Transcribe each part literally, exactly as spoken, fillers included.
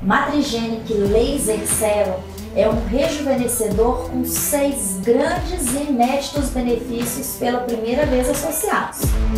Matrigenic Laser Serum é um rejuvenescedor com seis grandes e inéditos benefícios pela primeira vez associados.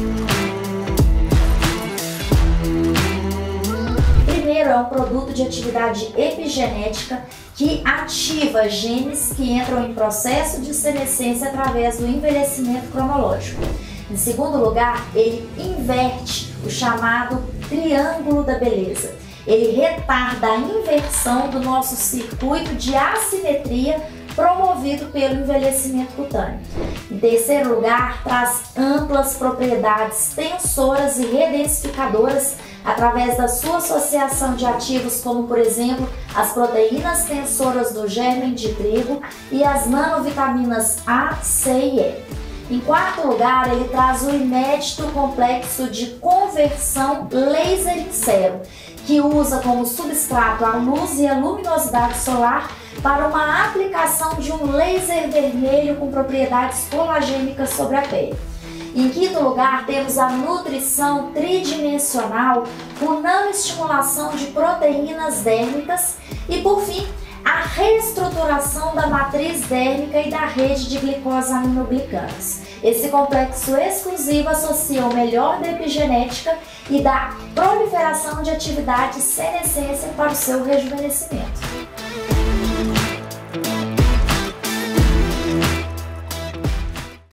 Primeiro, é um produto de atividade epigenética que ativa genes que entram em processo de senescência através do envelhecimento cronológico. Em segundo lugar, ele inverte o chamado triângulo da beleza. Ele retarda a inversão do nosso circuito de assimetria promovido pelo envelhecimento cutâneo. Em terceiro lugar, traz amplas propriedades tensoras e redensificadoras através da sua associação de ativos como, por exemplo, as proteínas tensoras do gérmen de trigo e as nanovitaminas A, C e E. Em quarto lugar, ele traz o inédito complexo de conversão laser em sérum, que usa como substrato a luz e a luminosidade solar para uma aplicação de um laser vermelho com propriedades colagênicas sobre a pele. Em quinto lugar, temos a nutrição tridimensional com nanoestimulação de proteínas dérmicas e, por fim, a reestruturação da matriz dérmica e da rede de glicosanoglicanas. Esse complexo exclusivo associa o melhor da epigenética e da proliferação de atividade senescência para o seu rejuvenescimento.